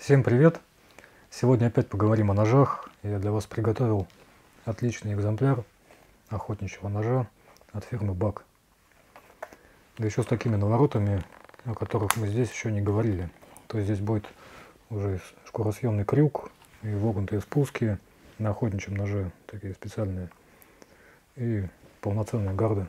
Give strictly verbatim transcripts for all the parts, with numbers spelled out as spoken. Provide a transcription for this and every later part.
Всем привет! Сегодня опять поговорим о ножах. Я для вас приготовил отличный экземпляр охотничьего ножа от фирмы Бак. Да еще с такими наворотами, о которых мы здесь еще не говорили. То есть здесь будет уже скоросъемный крюк и вогнутые спуски на охотничьем ноже, такие специальные, и полноценные гарды.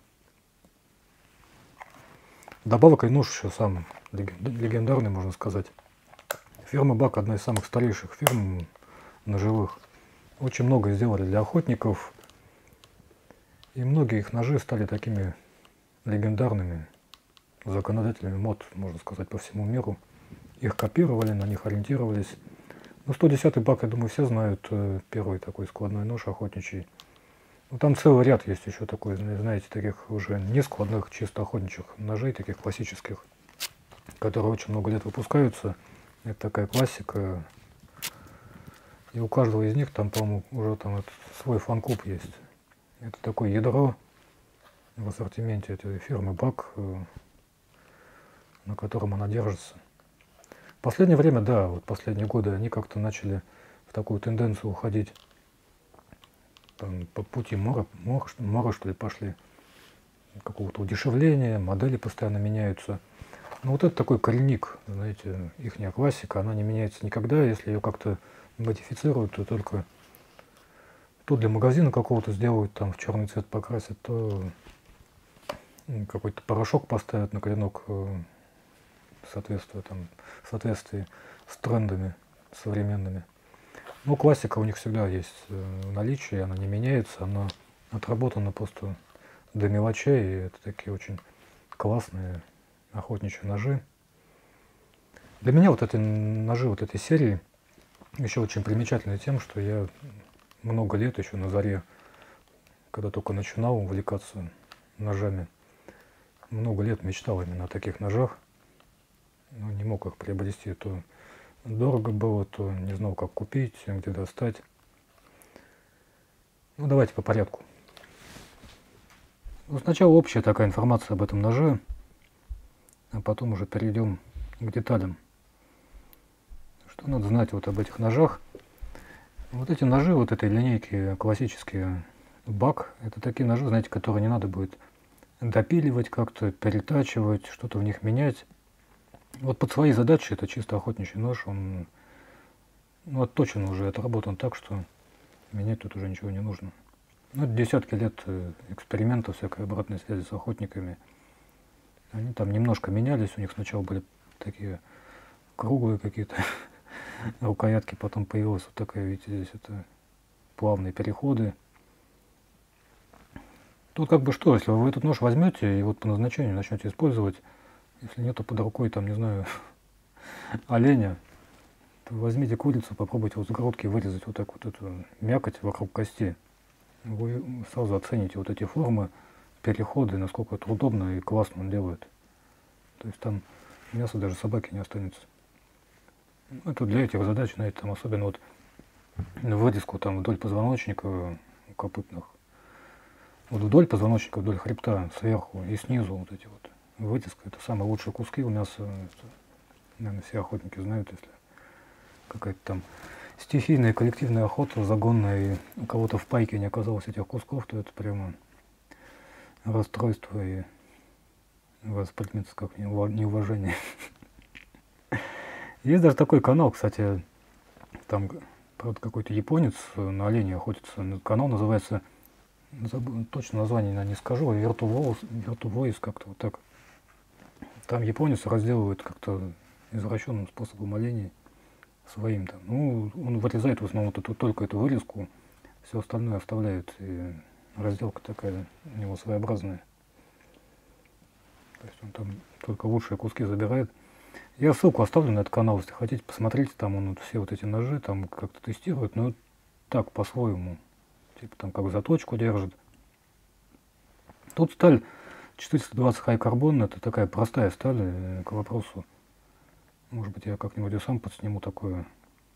Добавок и нож еще сам легендарный, можно сказать. Фирма Бак одна из самых старейших фирм ножевых. Очень много сделали для охотников. И многие их ножи стали такими легендарными законодателями мод, можно сказать, по всему миру. Их копировали, на них ориентировались. Ну, сто десятый Бак, я думаю, все знают. Первый такой складной нож охотничий. Ну, там целый ряд есть еще такой, знаете, таких уже не складных, чисто охотничьих ножей, таких классических, которые очень много лет выпускаются. Это такая классика. И у каждого из них там, по-моему, уже там свой фан-клуб есть. Это такое ядро в ассортименте этой фирмы Бак, на котором она держится. В последнее время, да, вот последние годы они как-то начали в такую тенденцию уходить. Там, по пути мора, мора, мора, что ли, пошли. Какого-то удешевления, модели постоянно меняются. Ну вот это такой коренник, знаете, ихняя классика, она не меняется никогда. Если ее как-то модифицируют, то только то для магазина какого-то сделают, там в черный цвет покрасят, то какой-то порошок поставят на клинок, соответствуя, там, в соответствии с трендами современными. Ну, классика у них всегда есть в наличии, она не меняется, она отработана просто до мелочей, и это такие очень классные охотничьи ножи. Для меня вот эти ножи вот этой серии еще очень примечательны тем, что я много лет еще на заре, когда только начинал увлекаться ножами, много лет мечтал именно о таких ножах, но не мог их приобрести. То дорого было, то не знал, как купить, где достать. Ну, давайте по порядку. Ну, сначала общая такая информация об этом ноже, а потом уже перейдем к деталям. Что надо знать вот об этих ножах? Вот эти ножи, вот этой линейки классические Бак, это такие ножи, знаете, которые не надо будет допиливать как-то, перетачивать, что-то в них менять. Вот под свои задачи это чисто охотничий нож, он ну, отточен уже, отработан так, что менять тут уже ничего не нужно. Ну, это десятки лет экспериментов, всякой обратной связи с охотниками. Они там немножко менялись, у них сначала были такие круглые какие-то рукоятки, потом появилась вот такая, видите, здесь это плавные переходы. Тут как бы что, если вы этот нож возьмете и вот по назначению начнете использовать, если нету под рукой, там, не знаю, оленя, то возьмите курицу, попробуйте вот с грудки вырезать вот так вот эту мякоть вокруг кости. Вы сразу оцените вот эти формы, переходы, насколько это удобно и классно он делает. То есть там мясо даже собаки не останется. Это для этих задач, знаете, там особенно вот вырезку там вдоль позвоночника у копытных. Вот вдоль позвоночника, вдоль хребта, сверху и снизу вот эти вот. Вырезка — это самые лучшие куски у мяса. Это, наверное, все охотники знают, если какая-то там стихийная коллективная охота, загонная, и у кого-то в пайке не оказалось этих кусков, то это прямо расстройство и воспримется как неуважение. Есть даже такой канал, кстати, там, правда, какой-то японец на оленя охотится. Канал называется, забыл, точно название не скажу, Virtuvoice, как-то вот так. Там японец разделывает как-то извращенным способом оленей своим там. Ну, он вырезает в основном вот только эту вырезку, все остальное оставляет. И разделка такая у него своеобразная. То есть он там только лучшие куски забирает. Я ссылку оставлю на этот канал, если хотите, посмотрите, там он вот все вот эти ножи там как-то тестирует, но так, по-своему. Типа там как заточку держит. Тут сталь четыреста двадцать High Carbon, это такая простая сталь, к вопросу. Может быть, я как-нибудь и сам подсниму такое.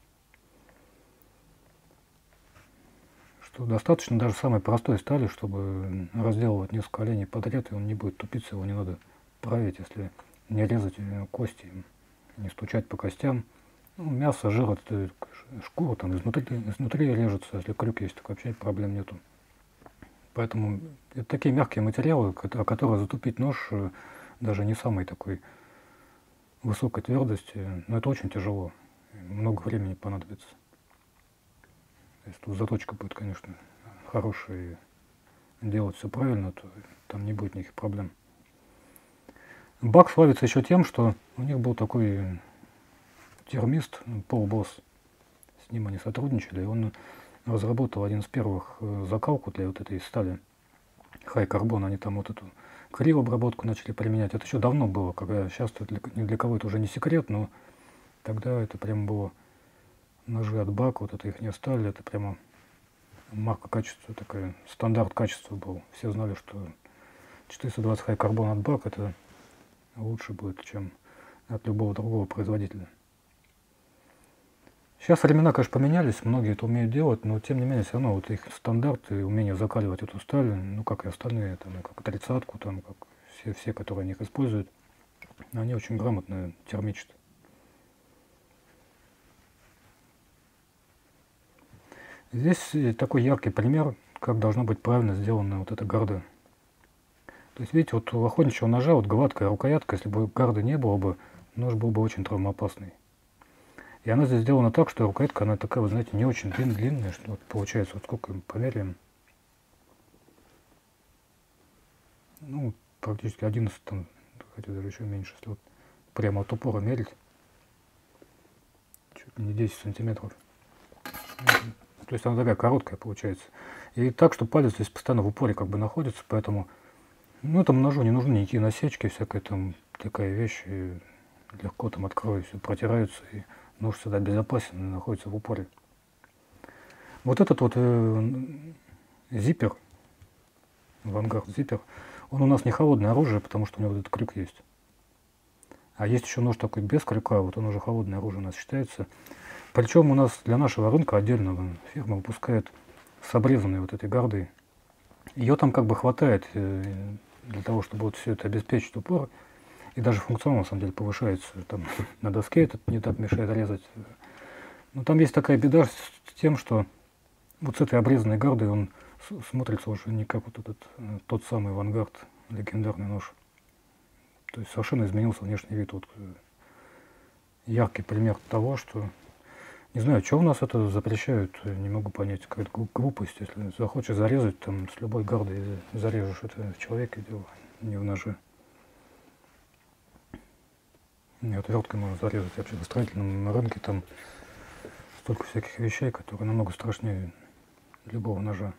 Что достаточно даже самой простой стали, чтобы разделывать несколько оленей подряд, и он не будет тупиться, его не надо править, если не резать кости, не стучать по костям. Ну, мясо, жир, это шкура там изнутри, изнутри режется, если крюк есть, так вообще проблем нету. Поэтому это такие мягкие материалы, о которые затупить нож э, даже не самой такой высокой твердости, но это очень тяжело, много времени понадобится. Если тут заточка будет, конечно, хорошая, и делать все правильно, то там не будет никаких проблем. Бак славится еще тем, что у них был такой термист, Пол Босс, с ним они сотрудничали, и он разработал один из первых закалку для вот этой стали High Carbon. Они там вот эту криообработку начали применять. Это еще давно было, когда сейчас это ни для кого это уже не секрет, но тогда это прямо было ножи от Бак, вот это их не стали, это прямо марка качества, такая, стандарт качества был. Все знали, что четыреста двадцать High Carbon от Бак это лучше будет, чем от любого другого производителя. Сейчас времена, конечно, поменялись, многие это умеют делать, но тем не менее все равно вот их стандарты, умение закаливать эту сталь, ну как и остальные, там, как тридцатку, там, как все, все, которые они их используют, они очень грамотно термичат. Здесь такой яркий пример, как должна быть правильно сделана вот эта гарда. То есть, видите, вот у охотничьего ножа вот гладкая рукоятка, если бы гарды не было бы, нож был бы очень травмоопасный. И она здесь сделана так, что рукоятка, она такая, вы знаете, не очень длин, длинная, что вот получается, вот сколько мы померяем. Ну, практически одиннадцать, там, хотя даже еще меньше, если вот прямо от упора мерить. Чуть не десять сантиметров. То есть она такая короткая получается. И так, что палец здесь постоянно в упоре как бы находится, поэтому, ну, этому ножу не нужны никакие насечки, всякая там такая вещь, и легко там откроется, протираются, и нож всегда безопасен и находится в упоре. Вот этот вот э, зиппер, Vanguard зиппер, он у нас не холодное оружие, потому что у него вот этот крюк есть. А есть еще нож такой без крюка, вот он уже холодное оружие у нас считается. Причем у нас для нашего рынка отдельно фирма выпускает с обрезанной вот этой гардой. Ее там как бы хватает э, для того, чтобы вот все это обеспечить упор. И даже функционал на самом деле повышается. Там на доске это не так мешает резать. Но там есть такая беда с тем, что вот с этой обрезанной гардой он смотрится уже не как вот этот тот самый Vanguard, легендарный нож. То есть совершенно изменился внешний вид. Вот яркий пример того, что не знаю, что у нас это запрещают, не могу понять, какая-то глупость. Если захочешь зарезать, там с любой гардой зарежешь, это в человеке дело, не в ноже. И отверткой можно зарезать. Вообще в строительном рынке там столько всяких вещей, которые намного страшнее любого ножа.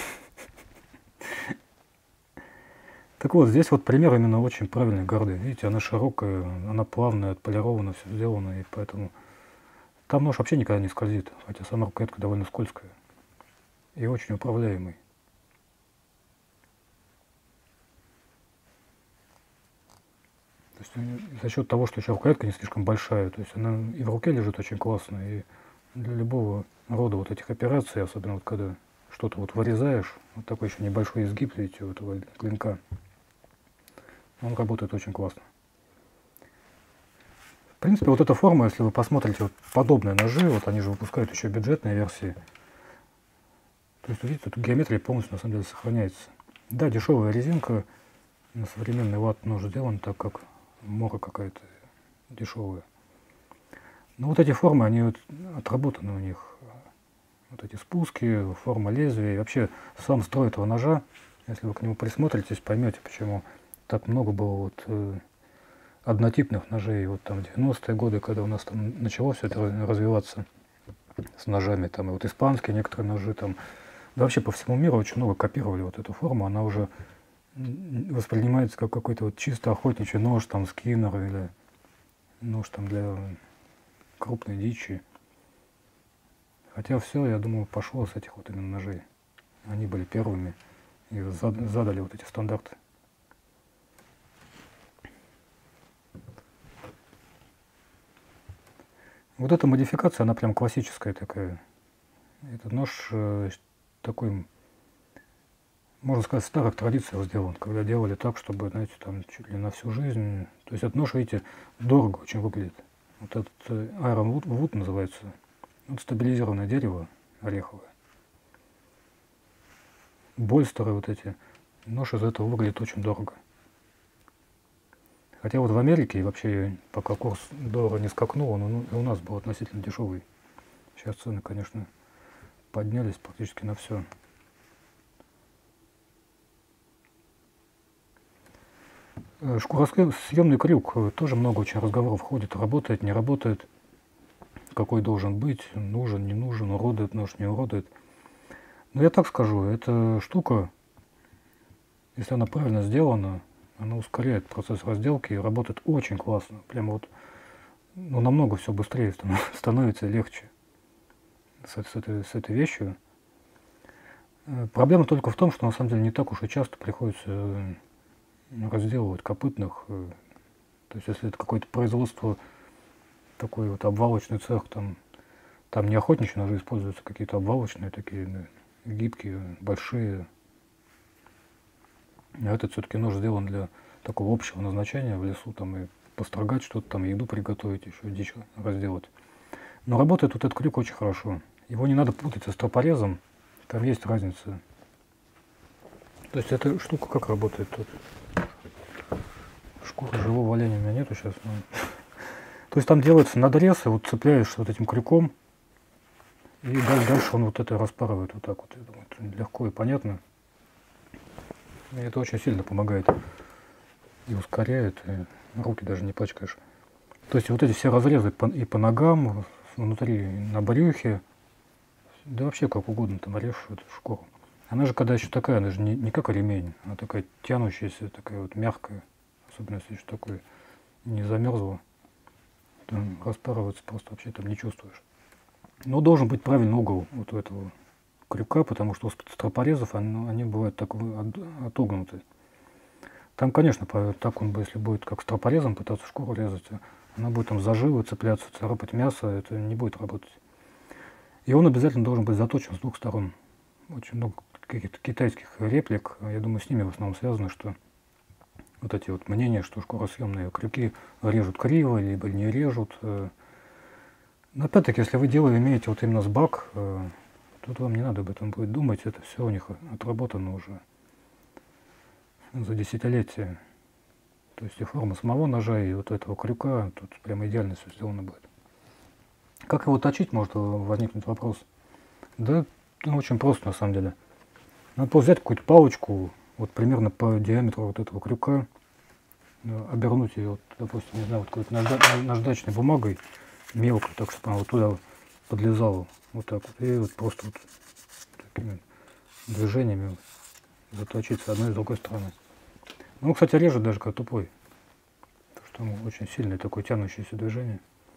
Так вот, здесь вот пример именно очень правильной гарды. Видите, она широкая, она плавная, отполирована, все сделано, и поэтому там нож вообще никогда не скользит, хотя сама рукоятка довольно скользкая и очень управляемый. То есть за счет того, что еще рукоятка не слишком большая, то есть она и в руке лежит очень классно, и для любого рода вот этих операций, особенно вот когда что-то вот вырезаешь, вот такой еще небольшой изгиб, видите, у этого клинка, он работает очень классно. В принципе, вот эта форма, если вы посмотрите, вот подобные ножи, вот они же выпускают еще бюджетные версии. То есть, видите, тут геометрия полностью на самом деле сохраняется. Да, дешевая резинка, на современный лад нож сделан так, как мора какая-то дешевая. Но вот эти формы, они вот отработаны у них. Вот эти спуски, форма лезвия, и вообще сам строй этого ножа, если вы к нему присмотритесь, поймете, почему так много было вот э, однотипных ножей. Вот там в девяностые годы, когда у нас там начало все это развиваться с ножами, там и вот испанские некоторые ножи, там, да вообще по всему миру очень много копировали вот эту форму, она уже воспринимается как какой-то вот чисто охотничий нож, там, скиннер или нож там для крупной дичи. Хотя все, я думаю, пошло с этих вот именно ножей. Они были первыми и задали вот эти стандарты. Вот эта модификация, она прям классическая такая. Этот нож э, такой, можно сказать, в старых традициях сделан, когда делали так, чтобы, знаете, там чуть ли на всю жизнь. То есть этот нож, видите, дорого очень выглядит. Вот этот Iron Wood, Wood называется. Вот стабилизированное дерево ореховое. Больстеры вот эти. Нож из этого выглядит очень дорого. Хотя вот в Америке и вообще, пока курс доллара не скакнул, он и у нас был относительно дешевый. Сейчас цены, конечно, поднялись практически на все. Шкуросъемный крюк. Тоже много очень разговоров ходит. Работает, не работает. Какой должен быть. Нужен, не нужен. Уродует нож, не уродует. Но я так скажу. Эта штука, если она правильно сделана, она ускоряет процесс разделки и работает очень классно. Прямо вот, ну, намного все быстрее становится и легче с, с, этой, с этой вещью. Проблема только в том, что на самом деле не так уж и часто приходится разделывать копытных. То есть если это какое-то производство, такой вот обвалочный цех, там, там не охотничьи ножи используются, какие-то обвалочные такие, гибкие, большие. А этот все-таки нож сделан для такого общего назначения в лесу, там и построгать что-то, там еду приготовить, еще дичь разделать. Но работает вот этот крюк очень хорошо. Его не надо путать со стропорезом, там есть разница. То есть эта штука как работает тут? Шкуры живого оленя у меня нету сейчас. Но... То есть там делается надрез, и вот цепляешь вот этим крюком, и дальше он вот это распарывает вот так вот. Я думаю, это легко и понятно. И это очень сильно помогает и ускоряет, и руки даже не пачкаешь. То есть вот эти все разрезы и по ногам, внутри, на брюхе, да вообще как угодно там режешь эту шкуру. Она же когда еще такая, она же не, не как ремень, она такая тянущаяся, такая вот мягкая. Особенно если еще такое не замерзло, там распарываться просто вообще там не чувствуешь. Но должен быть правильный угол вот у этого крюка, потому что у стропорезов они, они бывают так отогнуты. Там, конечно, так он бы, если будет как стропорезом пытаться шкуру резать, она будет там заживы цепляться, царапать мясо, это не будет работать. И он обязательно должен быть заточен с двух сторон. Очень много каких-то китайских реплик, я думаю, с ними в основном связано, что вот эти вот мнения, что шкуросъемные крюки режут криво, либо не режут. Но опять-таки, если вы дело имеете вот именно с бак, тут вам не надо об этом будет думать, это все у них отработано уже за десятилетия. То есть и форма самого ножа, и вот этого крюка, тут прямо идеально все сделано будет. Как его точить, может возникнуть вопрос. Да, ну, очень просто на самом деле. Надо просто взять какую-то палочку, вот примерно по диаметру вот этого крюка, обернуть ее, вот, допустим, не знаю, вот какой-то наждачной бумагой, мелко, так чтобы она вот туда подлезала, вот так вот, и вот просто вот такими движениями заточить с одной и с другой стороны. Ну, кстати, режет даже как тупой, потому что ну, очень сильное такое тянущееся движение.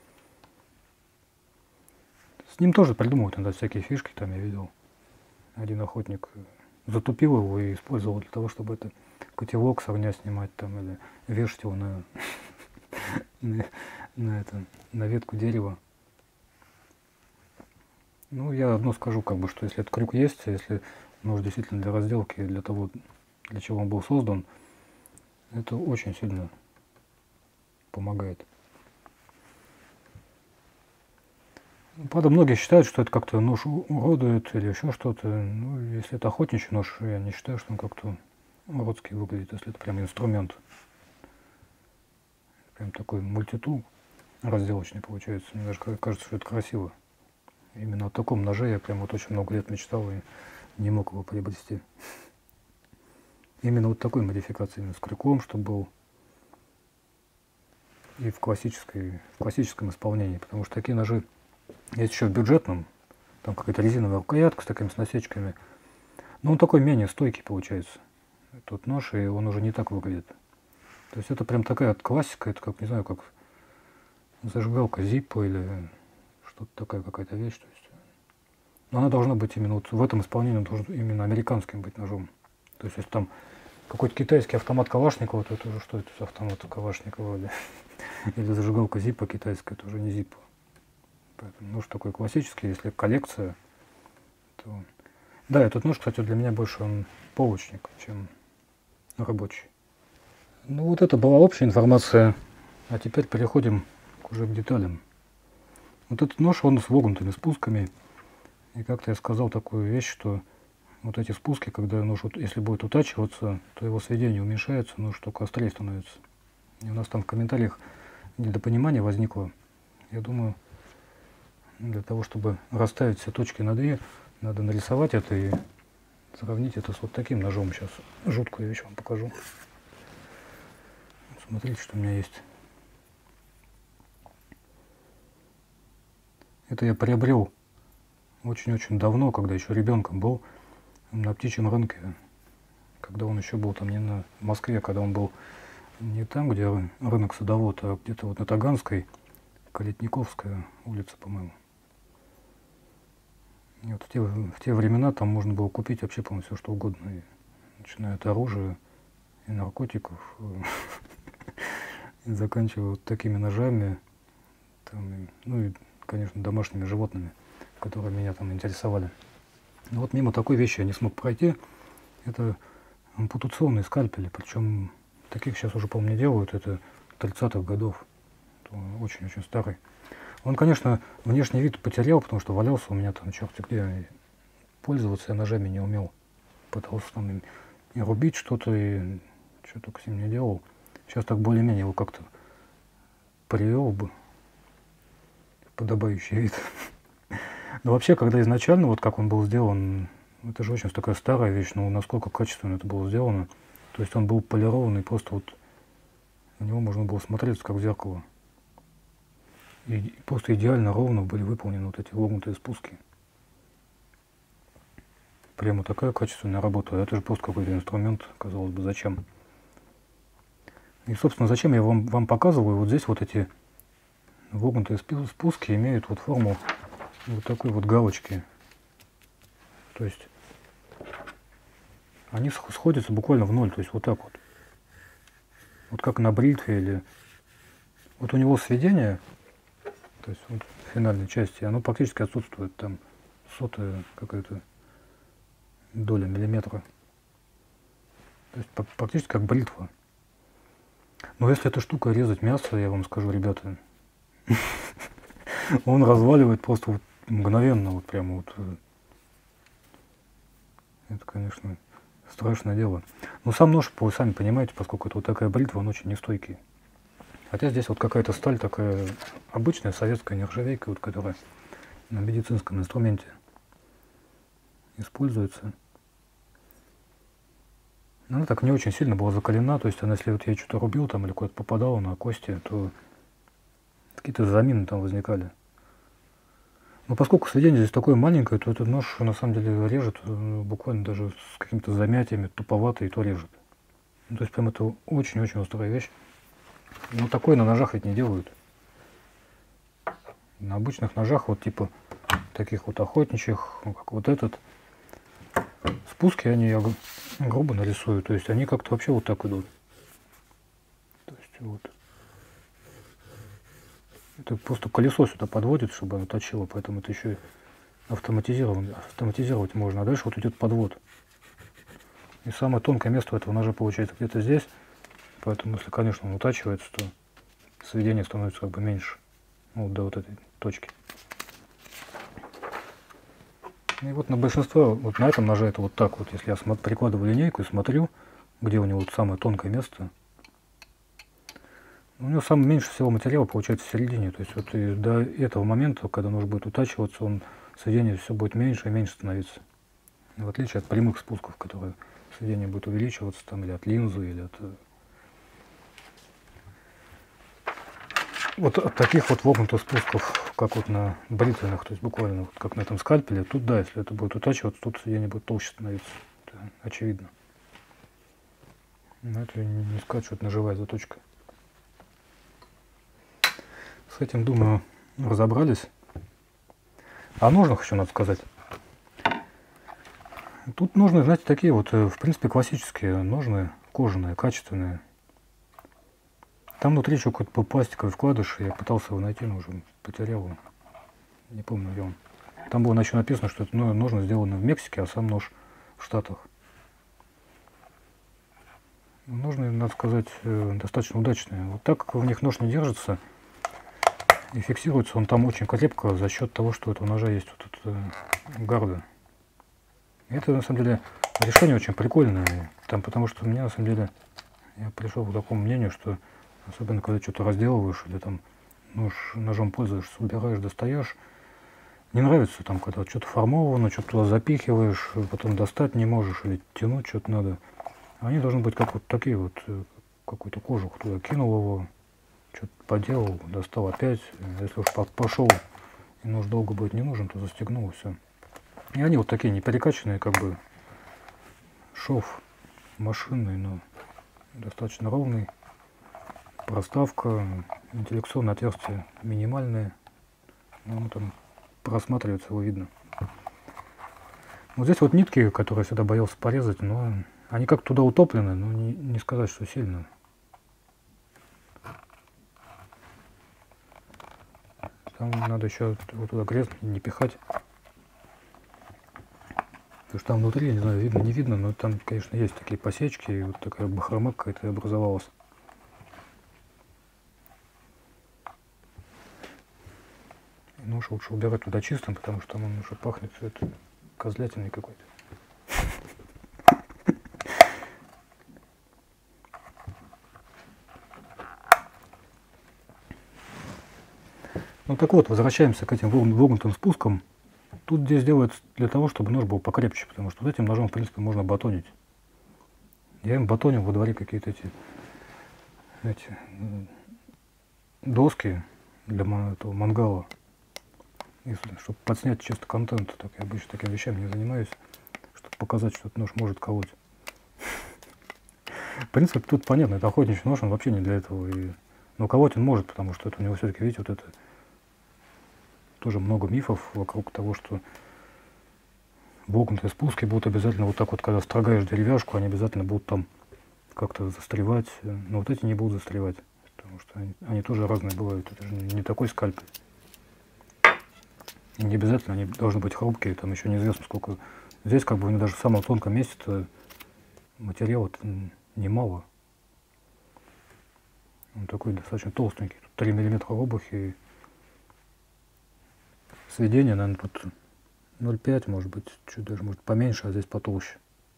С ним тоже придумывают иногда всякие фишки, там я видел, один охотник затупил его и использовал для того, чтобы это котелок с огня снимать там или вешать его на, на, на, это, на ветку дерева. Ну, я одно скажу, как бы, что если этот крюк есть, если нож действительно для разделки, для того, для чего он был создан, это очень сильно помогает. Правда, многие считают, что это как-то нож уродует или еще что-то. Ну, если это охотничий нож, я не считаю, что он как-то уродский выглядит, если это прям инструмент. Прям такой мультитул разделочный получается. Мне даже кажется, что это красиво. Именно о таком ноже я прям вот очень много лет мечтал и не мог его приобрести. Именно вот такой модификации, именно с крюком, чтобы был и в, классической, в классическом исполнении. Потому что такие ножи есть еще в бюджетном, там какая-то резиновая рукоятка с такими с насечками. Но он такой менее стойкий получается. Тот нож, и он уже не так выглядит. То есть это прям такая классика, это как, не знаю, как зажигалка Zippo или что-то такая какая-то вещь. То есть, но она должна быть именно вот в этом исполнении, он должен именно американским быть ножом. То есть если там какой-то китайский автомат Калашникова, то это уже что это за автомат Калашникова или, или зажигалка Zippo китайская, это уже не Zippo. Поэтому нож такой классический, если коллекция, то... Да, этот нож, кстати, для меня больше он полочник, чем рабочий. Ну вот это была общая информация, а теперь переходим уже к деталям. Вот этот нож, он с вогнутыми спусками. И как-то я сказал такую вещь, что вот эти спуски, когда нож, вот, если будет утачиваться, то его сведение уменьшается, нож только острее становится. И у нас там в комментариях недопонимание возникло. Я думаю, для того, чтобы расставить все точки над «и», надо нарисовать это и сравнить это с вот таким ножом. Сейчас жуткую вещь вам покажу. Смотрите, что у меня есть. Это я приобрел очень-очень давно, когда еще ребенком был, на птичьем рынке. Когда он еще был там не на в Москве, когда он был не там, где рынок Садовод, а где-то вот на Таганской, Калитниковская улица, по-моему. И вот в те, в те времена там можно было купить вообще, по-моему, все что угодно. И, начиная от оружия и наркотиков, и заканчивая вот такими ножами, там, ну и, конечно, домашними животными, которые меня там интересовали. Но вот мимо такой вещи я не смог пройти. Это ампутационные скальпели, причем таких сейчас уже, по-моему, не делают, это тридцатых годов, очень-очень старый. Он, конечно, внешний вид потерял, потому что валялся у меня там черти где. Пользоваться я ножами не умел. Пытался там и рубить что-то, и что только с ним не делал. Сейчас так более-менее его как-то привел бы в подобающий вид. Но вообще, когда изначально, вот как он был сделан, это же очень такая старая вещь, но насколько качественно это было сделано. То есть он был полированный, просто вот на него можно было смотреться как в зеркало. И просто идеально ровно были выполнены вот эти вогнутые спуски. Прямо такая качественная работа. Это же просто какой-то инструмент, казалось бы, зачем. И, собственно, зачем я вам, вам показываю, вот здесь вот эти вогнутые спуски имеют вот форму вот такой вот галочки. То есть они сходятся буквально в ноль, то есть вот так вот. Вот как на бритве или... Вот у него сведение, то есть вот в финальной части, оно практически отсутствует, там сотая какая-то доля миллиметра. То есть практически как бритва. Но если эта штука резать мясо, я вам скажу, ребята, он разваливает просто вот мгновенно, вот прямо вот. Это, конечно, страшное дело. Но сам нож, вы сами понимаете, поскольку это вот такая бритва, он очень нестойкий. Хотя здесь вот какая-то сталь такая обычная, советская нержавейка, вот, которая на медицинском инструменте используется. Она так не очень сильно была закалена, то есть она, если вот я что-то рубил там или куда-то попадала на кости, то какие-то замины там возникали. Но поскольку сведение здесь такое маленькое, то этот нож на самом деле режет буквально даже с какими-то замятиями, туповатый, и то режет. Ну, то есть прям это очень-очень острая вещь. Но такое на ножах ведь не делают. На обычных ножах, вот типа таких вот охотничьих, как вот этот, спуски они, я грубо нарисую, то есть они как-то вообще вот так идут. То есть вот. Это просто колесо сюда подводит, чтобы оно точило, поэтому это еще и автоматизировать, автоматизировать можно. А дальше вот идет подвод. И самое тонкое место этого ножа получается где-то здесь. Поэтому, если, конечно, он утачивается, то сведение становится как бы меньше. Ну, до вот этой точки. И вот на большинство, вот на этом ноже это вот так вот. Если я смотрю, прикладываю линейку и смотрю, где у него вот самое тонкое место, у него самое меньше всего материала получается в середине. То есть вот и до этого момента, когда нож будет утачиваться, он сведение все будет меньше и меньше становиться. В отличие от прямых спусков, которые сведение будет увеличиваться там или от линзы, или от... Вот от таких вот вогнутых спусков, как вот на бритвенных, то есть буквально вот как на этом скальпеле, тут да, если это будет утачиваться, тут сведение будет толще становиться. Это очевидно. Но это не, не сказать, что это ножевая заточка. С этим, думаю, разобрались. О ножнах еще надо сказать. Тут ножны, знаете, такие вот, в принципе, классические ножны, кожаные, качественные. Там внутри еще какой-то был пластиковый вкладыш, я пытался его найти, но уже потерял его. Не помню, где он. Там было еще написано, что это ножны сделаны в Мексике, а сам нож в Штатах. Ножны, надо сказать, достаточно удачные. Вот так как в них нож не держится, И фиксируется он там очень крепко за счет того, что у этого ножа есть вот эта гарда. И это на самом деле решение очень прикольное. Там, потому что у меня на самом деле я пришел к такому мнению, что особенно когда что-то разделываешь или там нож, ножом пользуешься, убираешь, достаешь, не нравится там, когда что-то формовано, что-то туда запихиваешь, потом достать не можешь или тянуть что-то надо. Они должны быть как вот такие вот, какой-то кожух туда кинул его, что-то поделал, достал опять. Если уж пошел и нож долго будет не нужен, то застегнул и все. И они вот такие не перекачанные, как бы шов машинный, но достаточно ровный. Проставка, вентиляционное отверстие минимальное. Ну, там просматривается, его видно. Вот здесь вот нитки, которые я всегда боялся порезать, но они как туда утоплены, но не, не сказать, что сильно. Там надо еще вот туда грязь не пихать. Потому что там внутри, не знаю, видно, не видно, но там, конечно, есть такие посечки, и вот такая бахрома какая-то образовалась. И нож лучше убирать туда чистым, потому что он уже пахнет это козлятиной какой-то. Ну так вот, возвращаемся к этим вогнутым спускам. Тут здесь делается для того, чтобы нож был покрепче, потому что вот этим ножом, в принципе, можно батонить. Я им батонил во дворе какие-то эти, эти доски для этого мангала, если, чтобы подснять чисто контент. Так, я обычно такими вещами не занимаюсь, чтобы показать, что этот нож может колоть. В принципе, тут понятно, это охотничий нож, он вообще не для этого. И... Но колоть он может, потому что это у него все-таки, видите, вот это тоже много мифов вокруг того, что вогнутые спуски будут обязательно вот так вот, когда строгаешь деревяшку, они обязательно будут там как-то застревать. Но вот эти не будут застревать, потому что они, они тоже разные бывают. Это же не такой скальпель. И не обязательно они должны быть хрупкие, там еще неизвестно сколько. Здесь как бы даже в самом тонком месте материала немало. Он такой достаточно толстенький. Тут три миллиметра обух и сведение, наверное, тут ноль пять, может быть, чуть даже может поменьше, а здесь потолще.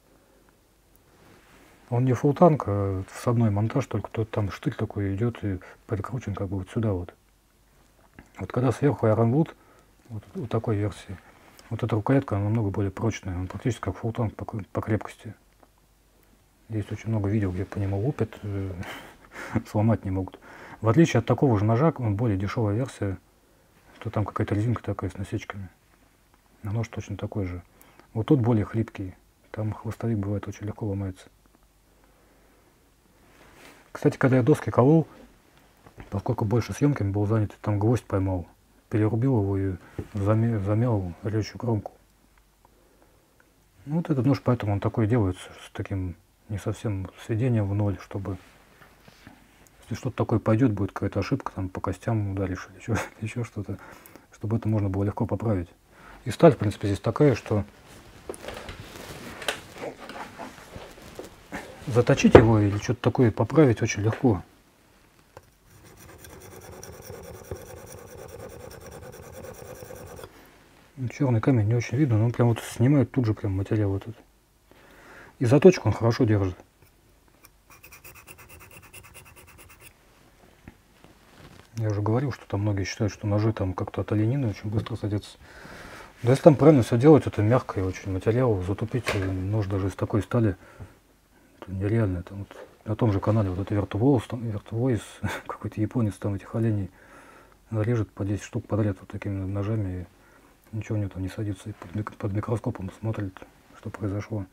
Он не фултанг, а всадной монтаж, только тут там штырь такой идет и прикручен как бы вот сюда вот. Вот когда сверху Ironwood, вот, вот такой версии, вот эта рукоятка, она намного более прочная, он практически как фултанг по, по крепкости. Есть очень много видео, где по нему лупят, сломать не могут. В отличие от такого же ножа, он более дешевая версия, то там какая-то резинка такая с насечками. А нож точно такой же. Вот тут более хлипкий. Там хвостовик бывает очень легко ломается. Кстати, когда я доски колол, поскольку больше съемками был занят, там гвоздь поймал. Перерубил его и замял, замял режущую кромку. Ну, вот этот нож, поэтому он такой делается, с таким не совсем сведением в ноль, чтобы если что-то такое пойдет, будет какая-то ошибка, там по костям ударишь или еще, еще что-то, чтобы это можно было легко поправить. И сталь, в принципе, здесь такая, что заточить его или что-то такое поправить очень легко. Черный камень не очень видно, но он прям вот снимает тут же прям материал вот этот. И заточку он хорошо держит. Я уже говорил, что там многие считают, что ножи там как-то от оленины очень быстро садятся. Да если там правильно все делать, это мягкий очень материал. Затупить нож даже из такой стали, это нереально. Это вот на том же канале вот это Virtuvoice, какой-то японец там этих оленей режет по десять штук подряд вот такими ножами. И ничего у него там не садится. И под, под микроскопом смотрит, что произошло.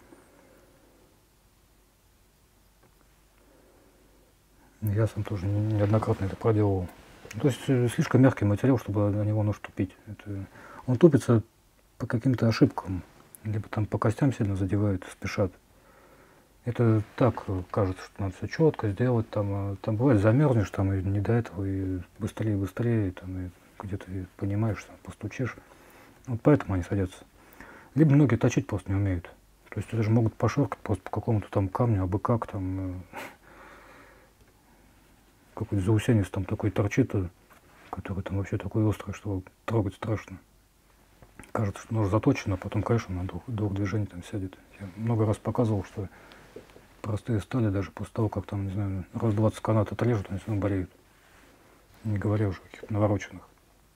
Я сам тоже неоднократно это проделывал. То есть слишком мягкий материал, чтобы на него нож тупить. Это, он тупится по каким-то ошибкам, либо там по костям сильно задевают, спешат. Это так кажется, что надо все четко сделать. Там, а там бывает замерзнешь, там и не до этого, и быстрее, быстрее, там, и где-то понимаешь, там, постучишь. Вот поэтому они садятся. Либо многие точить просто не умеют. То есть даже могут пошоркать просто по какому-то там камню, абы как там. Какой-то заусенец там такой торчит, который там вообще такой острый, что трогать страшно. Кажется, что нож заточен, а потом, конечно, на двух, двух движений там сядет. Я много раз показывал, что простые стали, даже после того, как там, не знаю, раз двадцать канат отрежут, они все равно болеют. Не говоря уже о каких-то навороченных.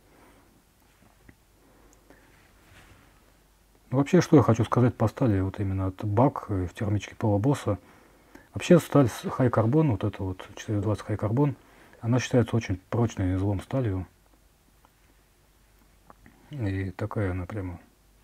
Ну, вообще, что я хочу сказать по стали, вот именно от бак в термичке Пола Босса. Вообще сталь High Carbon, вот эта вот четыреста двадцать High Carbon, она считается очень прочной излом сталью. И такая она прямо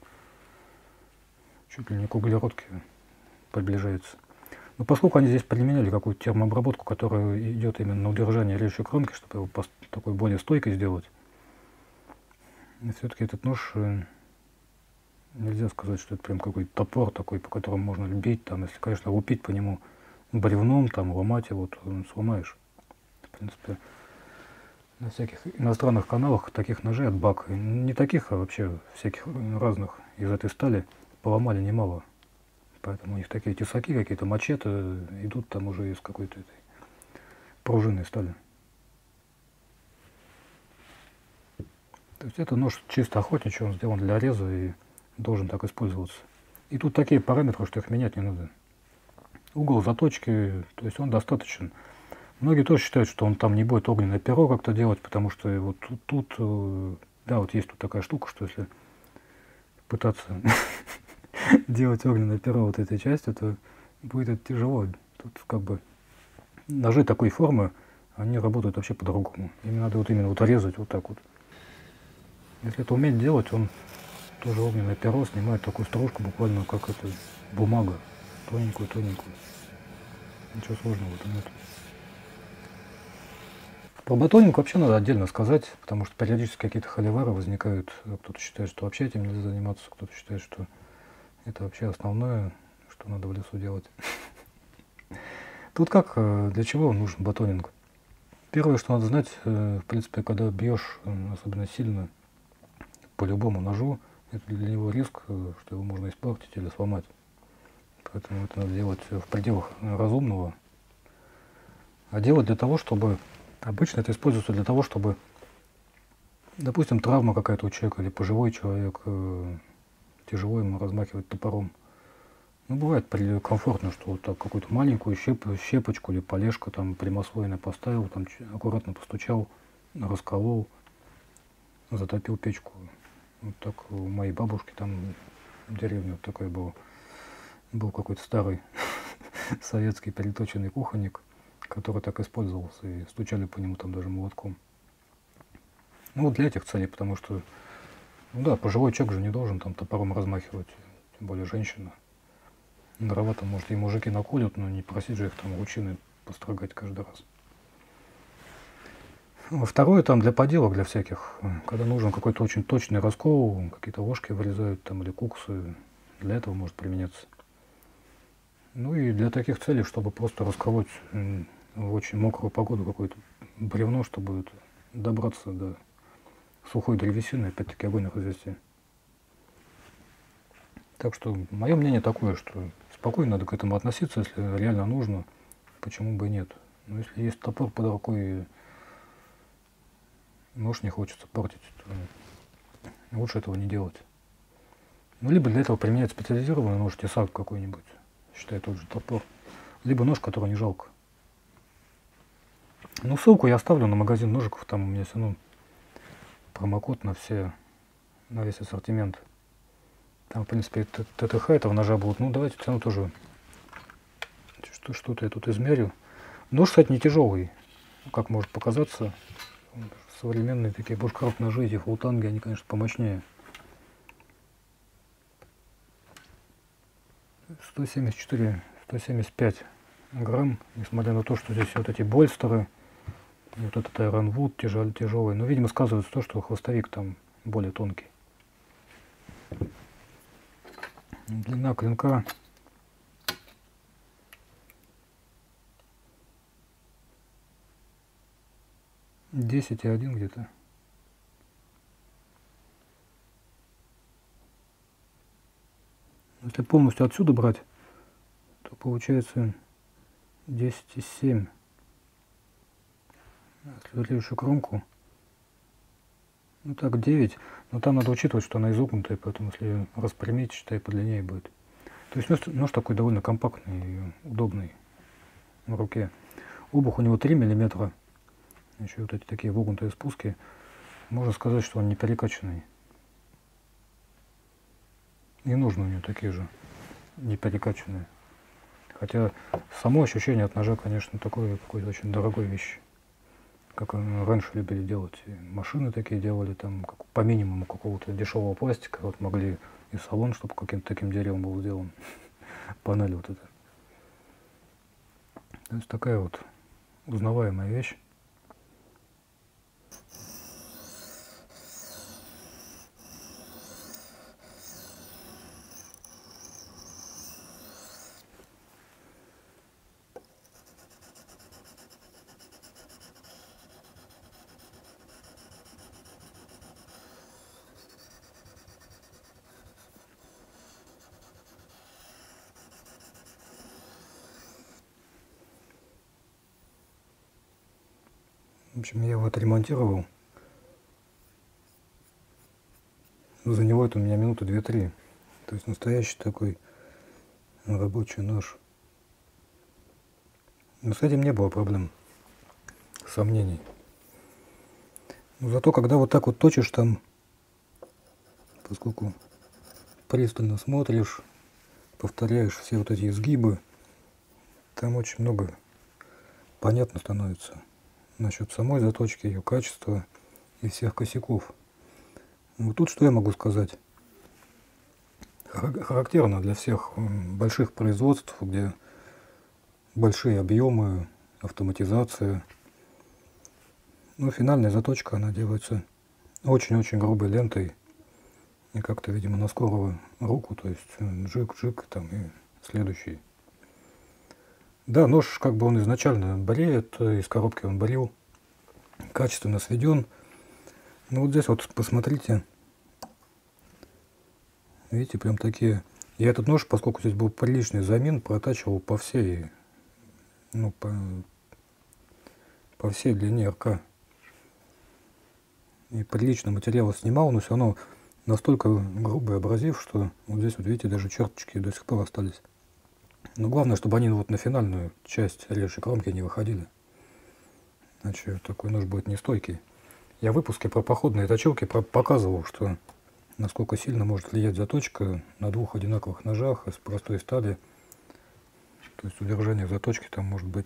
чуть ли не к углеродке приближается. Но поскольку они здесь применяли какую-то термообработку, которая идет именно на удержание режущей кромки, чтобы его такой более стойкой сделать, все-таки этот нож нельзя сказать, что это прям какой-то топор такой, по которому можно бить, там, если, конечно, лупить по нему бревном, там, ломать его, то сломаешь. В принципе, на всяких иностранных каналах таких ножей от бака, не таких, а вообще всяких разных из этой стали поломали немало. Поэтому у них такие тесаки, какие-то мачете идут там уже из какой-то этой пружинной стали. То есть это нож чисто охотничий, он сделан для реза и должен так использоваться. И тут такие параметры, что их менять не надо. Угол заточки, то есть он достаточен. Многие тоже считают, что он там не будет огненное перо как-то делать, потому что вот тут, тут, да, вот есть тут такая штука, что если пытаться делать огненное перо вот этой частью, то будет это тяжело. Тут как бы ножи такой формы, они работают вообще по-другому. Им надо вот именно вот резать вот так вот. Если это уметь делать, он тоже огненное перо снимает такую стружку, буквально как это бумага, тоненькую-тоненькую. Ничего сложного в этом нет. Про батонинг вообще надо отдельно сказать, потому что периодически какие-то холивары возникают. Кто-то считает, что вообще этим нельзя заниматься, кто-то считает, что это вообще основное, что надо в лесу делать. Тут как, для чего нужен батонинг? Первое, что надо знать, в принципе, когда бьешь особенно сильно по любому ножу, это для него риск, что его можно испортить или сломать. Поэтому это надо делать в пределах разумного. А делать для того, чтобы... Обычно это используется для того, чтобы, допустим, травма какая-то у человека или пожилой человек, э, тяжело ему размахивать топором. Ну, бывает комфортно, что вот так какую-то маленькую щеп, щепочку или полежку там прямослойно поставил, там аккуратно постучал, расколол, затопил печку. Вот так у моей бабушки там в деревне вот такой был, был какой-то старый советский переточенный кухонник, который так использовался, и стучали по нему там даже молотком. Ну вот для этих целей, потому что, ну да, пожилой человек же не должен там топором размахивать, тем более женщина. Дрова там, может, и мужики наколют, но не просить же их там лучины построгать каждый раз. Ну, второе там для поделок, для всяких, когда нужен какой-то очень точный раскол, какие-то ложки вырезают там или куксы, для этого может применяться. Ну и для таких целей, чтобы просто расколоть в очень мокрую погоду какое-то бревно, чтобы добраться до сухой древесины, опять-таки огонь развести. Так что мое мнение такое, что спокойно надо к этому относиться, если реально нужно, почему бы и нет. Но если есть топор под рукой, нож не хочется портить, то лучше этого не делать. Ну, либо для этого применять специализированный нож, тесак какой-нибудь, считай тот же топор, либо нож, который не жалко. Ну, ссылку я оставлю на магазин ножиков, там у меня все равно промокод на все, на весь ассортимент. Там, в принципе, ТТХ этого ножа будут. Ну, давайте цену тоже что-то я тут измерю. Нож, кстати, не тяжелый, как может показаться. Современные такие бушкрафт ножи, эти фултанги, они, конечно, помощнее. сто семьдесят четыре — сто семьдесят пять грамм, несмотря на то, что здесь вот эти больстеры, вот этот Ironwood тяжел, тяжелый. Но, видимо, сказывается то, что хвостовик там более тонкий. Длина клинка десять и один где-то. Если полностью отсюда брать, то получается десять и семь. Если режущую кромку Ну так девять, но там надо учитывать, что она изогнутая, поэтому если ее распрямить, считай, подлиннее будет. То есть нож, нож такой довольно компактный и удобный в руке. Обух у него три миллиметра, еще вот эти такие вогнутые спуски. Можно сказать, что он не перекачанный. И ножны у него такие же, не перекачанные. Хотя само ощущение от ножа, конечно, такое какой-то очень дорогой вещи. Как раньше любили делать. И машины такие делали, там как, по минимуму какого-то дешевого пластика. Вот могли и салон, чтобы каким-то таким деревом был сделан. Панель вот эта. То есть такая вот узнаваемая вещь. В общем, я его отремонтировал. За него это у меня минуты две-три. То есть настоящий такой рабочий нож. Но с этим не было проблем, сомнений. Но зато когда вот так вот точишь там, поскольку пристально смотришь, повторяешь все вот эти изгибы, там очень много понятно становится насчет самой заточки, ее качества и всех косяков. Вот тут что я могу сказать? Характерно для всех больших производств, где большие объемы, автоматизация. Но финальная заточка, она делается очень-очень грубой лентой. И как-то, видимо, на скорую руку, то есть джик-джик там и следующий. Да, нож, как бы он изначально бреет, из коробки он брил, качественно сведен. Ну вот здесь вот посмотрите, видите, прям такие. Я этот нож, поскольку здесь был приличный замин, протачивал по всей, ну, по, по всей длине РК. И прилично материал снимал, но все равно настолько грубый абразив, что вот здесь вот видите, даже черточки до сих пор остались. Но главное, чтобы они вот на финальную часть режущей кромки не выходили. Иначе такой нож будет нестойкий. Я в выпуске про походные точилки показывал, что насколько сильно может влиять заточка на двух одинаковых ножах из простой стали. То есть удержание заточки там может быть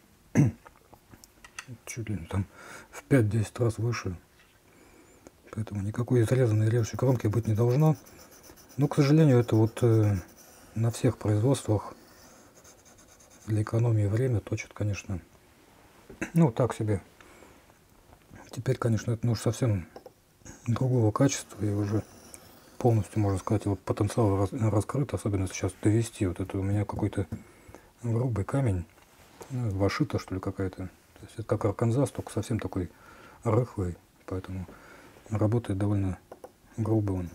чуть ли там в пять-десять раз выше. Поэтому никакой изрезанной режущей кромки быть не должно. Но, к сожалению, это вот э, на всех производствах для экономии времени точат, конечно, ну так себе. Теперь, конечно, это нож совсем другого качества и уже полностью, можно сказать, его потенциал раз, раскрыт, особенно сейчас довести. Вот это у меня какой-то грубый камень, ну, вашита, что ли, какая-то. То есть это как Арканзас, только совсем такой рыхлый, поэтому работает довольно грубо он.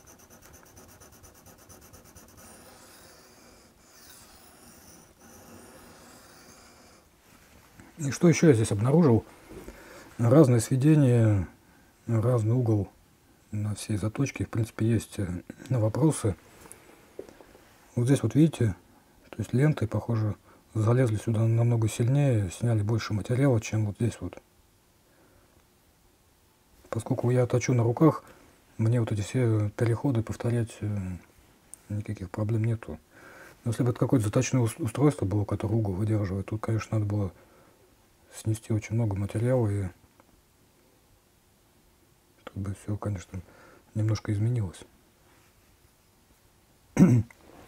И что еще я здесь обнаружил? Разное сведение, разный угол на всей заточке. В принципе, есть вопросы. Вот здесь вот видите, то есть ленты, похоже, залезли сюда намного сильнее, сняли больше материала, чем вот здесь вот. Поскольку я точу на руках, мне вот эти все переходы повторять никаких проблем нету. Но если бы это какое-то заточное устройство было, которое угол выдерживает, тут, конечно, надо было снести очень много материала, и тут бы все, конечно, немножко изменилось. Ну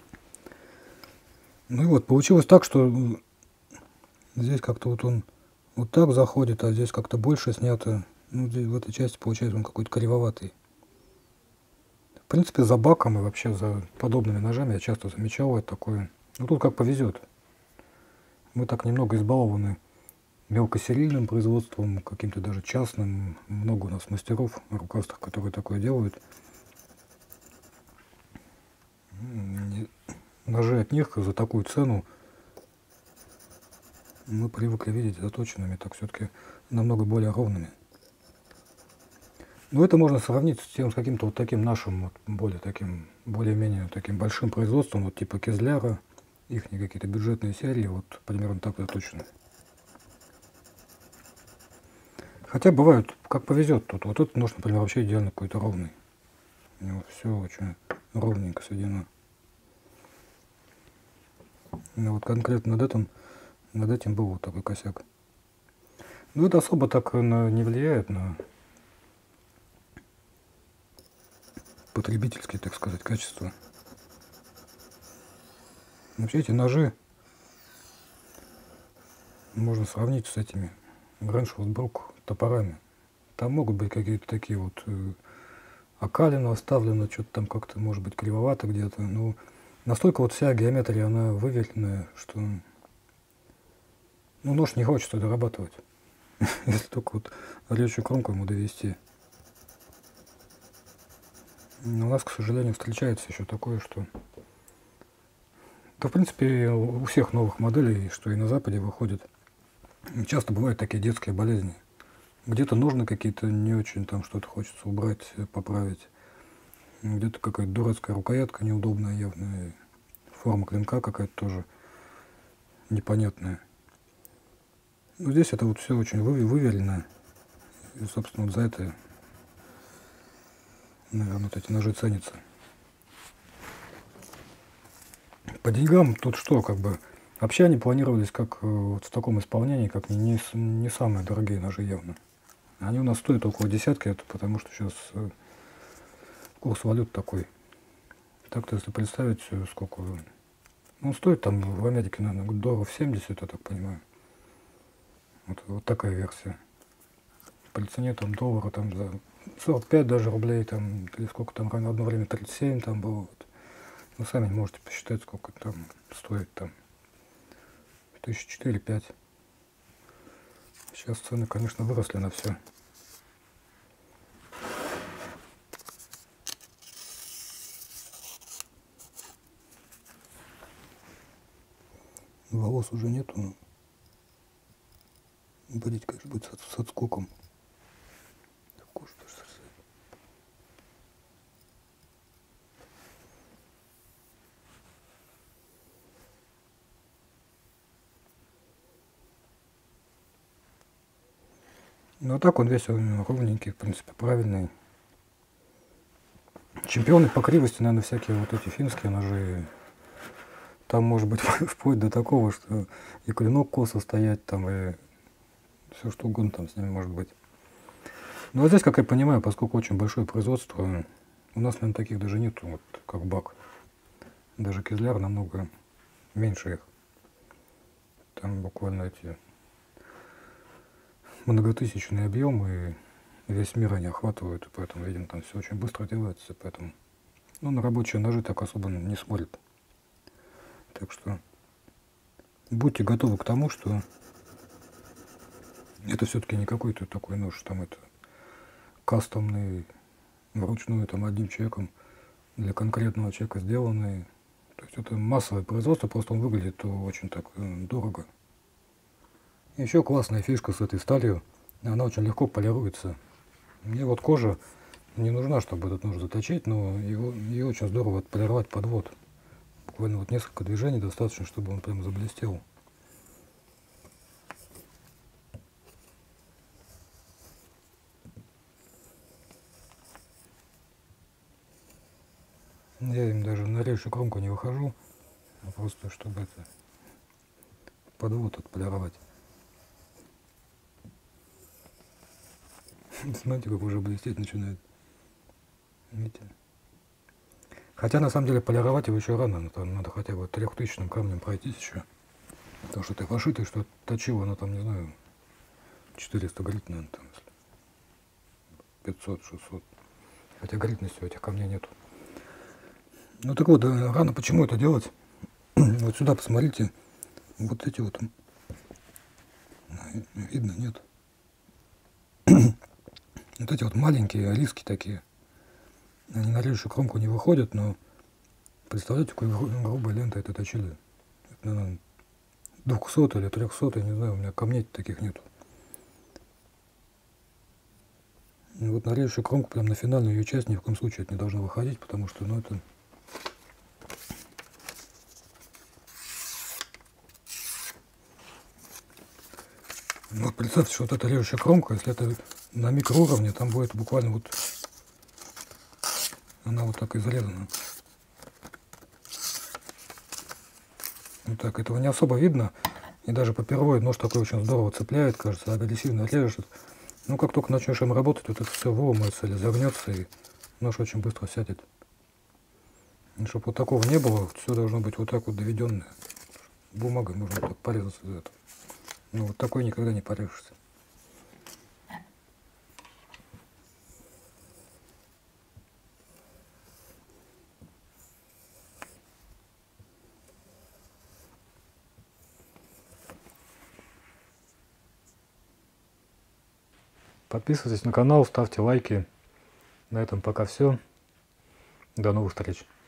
и вот, получилось так, что здесь как-то вот он вот так заходит, а здесь как-то больше снято. Ну, здесь в этой части получается он какой-то кривоватый. В принципе, за баком и вообще за подобными ножами я часто замечал это такое. Ну, тут как повезет. Мы так немного избалованы мелкосерийным производством, каким-то даже частным. Много у нас мастеров рукастых, которые такое делают. Ножи от них за такую цену мы привыкли видеть заточенными, так все-таки намного более ровными. Ну, это можно сравнить с тем, с каким-то вот таким нашим, вот, более таким, более-менее таким большим производством, вот типа Кизляра, их какие-то бюджетные серии, вот примерно так точно. Хотя бывают, как повезет тут. Вот этот нож, например, вообще идеально какой-то ровный. У него все очень ровненько сведено. Но вот конкретно над этим, над этим был вот такой косяк. Ну, это особо так на, не влияет на потребительские, так сказать, качества. Вообще эти ножи можно сравнить с этими Греншвудбрук топорами. Там могут быть какие-то такие вот э, окалины оставлены, что-то там как-то может быть кривовато где-то. Но настолько вот вся геометрия, она выверенная, что ну, нож не хочется дорабатывать. Если только вот речью кромку ему довести. Но у нас, к сожалению, встречается еще такое, что... Да, в принципе, у всех новых моделей, что и на Западе выходит, часто бывают такие детские болезни. Где-то нужно какие-то не очень, там что-то хочется убрать, поправить. Где-то какая-то дурацкая рукоятка неудобная явно. Форма клинка какая-то тоже непонятная. Но здесь это вот все очень выверено. И, собственно, вот за это, наверное, вот эти ножи ценятся. По деньгам тут что, как бы, вообще они планировались как вот в таком исполнении, как не, не, не самые дорогие ножи явно. Они у нас стоят около десятки, это потому что сейчас курс валют такой. Так-то, если представить, сколько... Ну, он стоит там в Америке, наверное, долларов семьдесят, я так понимаю. Вот, вот такая версия. При цене там доллара там за сорок пять даже рублей, там, или сколько там, одно время тридцать семь там было. Вот. Вы сами можете посчитать, сколько там стоит там. Тысяча четыре-пять. Сейчас цены, конечно, выросли на все. Волос уже нету, но болеть, конечно, будет с, с отскоком. Кожа даже сосает. Ну а так он весь он ровненький, в принципе, правильный. Чемпионы по кривости, наверное, всякие вот эти финские ножи. Там может быть вплоть до такого, что и клинок косо стоять, там, и все что угодно там с ними может быть. Ну а здесь, как я понимаю, поскольку очень большое производство, у нас, наверное, таких даже нету, вот, как Бак. Даже Кизляр намного меньше их. Там буквально эти многотысячные объемы, и весь мир они охватывают, и поэтому, видимо, там все очень быстро делается, поэтому, ну, на рабочие ножи так особо не смотрят. Так что будьте готовы к тому, что это все-таки не какой-то такой нож, там это кастомный, вручную там одним человеком для конкретного человека сделанный. То есть это массовое производство, просто он выглядит очень так дорого. Еще классная фишка с этой сталью, она очень легко полируется. Мне вот кожа не нужна, чтобы этот нож заточить, но его, ее очень здорово отполировать подвод. Буквально вот несколько движений достаточно, чтобы он прям заблестел. Я им даже на режущую кромку не выхожу, а просто чтобы это подвод отполировать. Смотрите, как уже блестеть начинает. Видите? Хотя на самом деле полировать его еще рано, там надо хотя бы трехтысячным камнем пройтись еще. Потому что ты фашиты, что точил, оно там, не знаю, четыреста горит, наверное, там, если пятьсот-шестьсот. Хотя горитности у этих камней нету. Ну так вот, рано почему это делать? Вот сюда посмотрите, вот эти вот, видно, нет? Вот эти вот маленькие риски такие, они на режущую кромку не выходят, но представляете, какой грубой лентой это точили. Это, наверное, двухсот или трехсот, я не знаю, у меня камней таких нету. И вот на режущую кромку, прям на финальную ее часть ни в коем случае это не должно выходить, потому что, ну, это... Ну, вот представьте, что вот эта режущая кромка, если это на микроуровне, там будет буквально вот... Она вот так изрезана. Вот так, этого не особо видно. И даже попервой нож такой очень здорово цепляет, кажется, агрессивно режет. Ну, как только начнешь им работать, вот это все выломается или загнется, и нож очень быстро сядет. И чтобы вот такого не было, все должно быть вот так вот доведенное. Бумагой можно вот так порезаться из этого. Ну, вот такой никогда не порежешься. Подписывайтесь на канал, ставьте лайки. На этом пока все. До новых встреч.